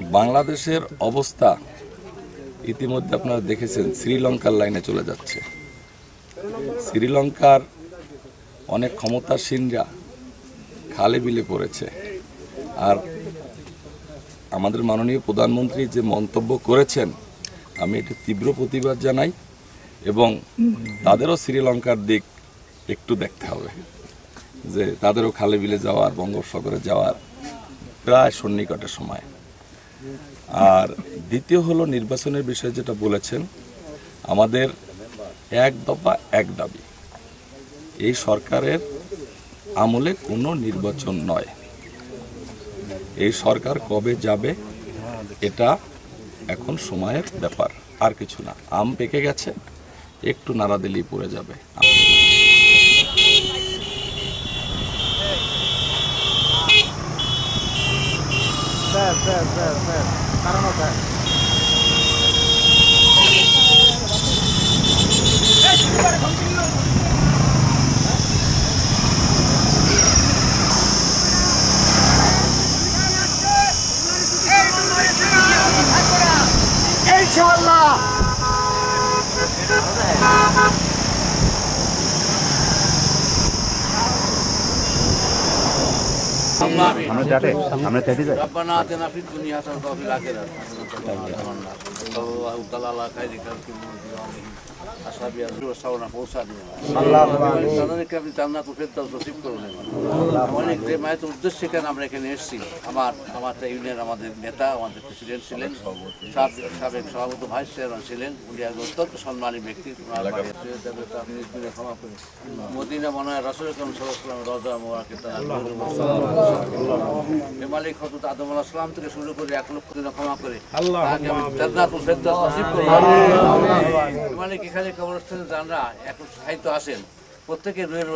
বাংলাদেশের অবস্থা ইতিমধ্যে আপনারা দেখেছেন, শ্রীলঙ্কার লাইনে চলে যাচ্ছে। শ্রীলঙ্কার অনেক ক্ষমতাসীনরা খালে বিলে পড়েছে। আর আমাদের মাননীয় প্রধানমন্ত্রী যে মন্তব্য করেছেন, আমি এটা তীব্র প্রতিবাদ জানাই এবং তাদেরও শ্রীলঙ্কার দিক একটু দেখতে হবে, যে তাদেরও খালে বিলে যাওয়ার, বঙ্গোপসাগরে যাওয়ার প্রায় সন্নিকটের সময়। আর দ্বিতীয় হলো নির্বাচনের বিষয়ে যেটা বলেছেন, আমাদের এক দফা এক দাবি, এই সরকারের আমলে কোনো নির্বাচন নয়। এই সরকার কবে যাবে এটা এখন সময়ের ব্যাপার, আর কিছু না। আম পেকে গেছে, একটু নাড়া দিলেই পড়ে যাবে। ইনশাআল্লাহ আমরা চাইতে যাই। ربنا آتنا في الدنيا حسنة وفي الآخرة حسنة وقنا عذاب النار صلى الله تعالى على خير خلق الله أصحابه وسلم পৌঁছা দিন তাদেরকে আপনি জান্নাতুল ফেরদাউস নসিব করুন। অনেক যে মায়ের উদ্দেশ্যে কেন আমরা এখানে এসেছি, আমাদের ইউনিয়নের আমাদের নেতা, আমাদের প্রেসিডেন্ট ছিলেন, সাবেক সভাপতি ভাইস চেয়ারম্যান ছিলেন, উনি এক অত্যন্ত সম্মানী ব্যক্তি। মদিনা মনে হয় রাসূল আকরাম সাল্লাল্লাহু আলাইহি ওয়াসাল্লাম রওজা মুবারাকে মালিক হযরত আদম আলাইহিস সালাম থেকে শুরু করে 1 লক্ষ দিন ক্ষমা করে তাকে আমি জান্নাতুল ফেরদাউস নসিব করুন। মালিক এখানে কবরস্থানে যারা এখন সাহিত্য আসেন, প্রত্যেকে রুহের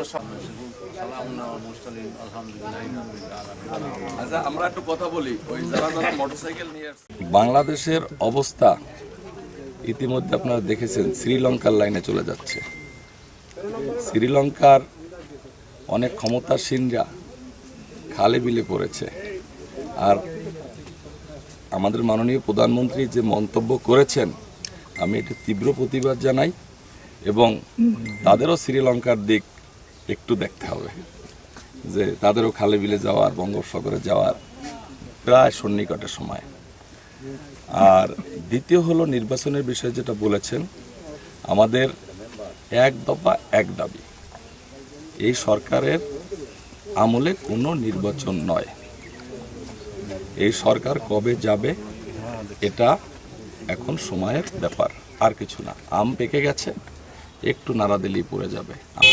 আচ্ছা, আমরা একটু কথা বলি। ওই যারা মোটরসাইকেল নিয়ে বাংলাদেশের অবস্থা ইতিমধ্যে আপনারা দেখেছেন, শ্রীলঙ্কার লাইনে চলে যাচ্ছে। শ্রীলঙ্কার অনেক ক্ষমতাসীনরা খালে বিলে পড়েছে। আর আমাদের মাননীয় প্রধানমন্ত্রী যে মন্তব্য করেছেন, আমি এটা তীব্র প্রতিবাদ জানাই এবং তাদেরও শ্রীলঙ্কার দিক একটু দেখতে হবে, যে তাদেরও খালে বিলে যাওয়ার, বঙ্গোপসাগরে যাওয়ার প্রায় সন্নিকটের সময়। আর দ্বিতীয় হলো নির্বাচনের বিষয়ে যেটা বলেছেন, আমাদের এক দফা এক দাবি, এই সরকারের আমলে কোনো নির্বাচন নয়। এই সরকার কবে যাবে এটা এখন সময়ের ব্যাপার, আর কিছু না। আম পেকে গেছে, একটু নাড়া দিলেই পড়ে যাবে।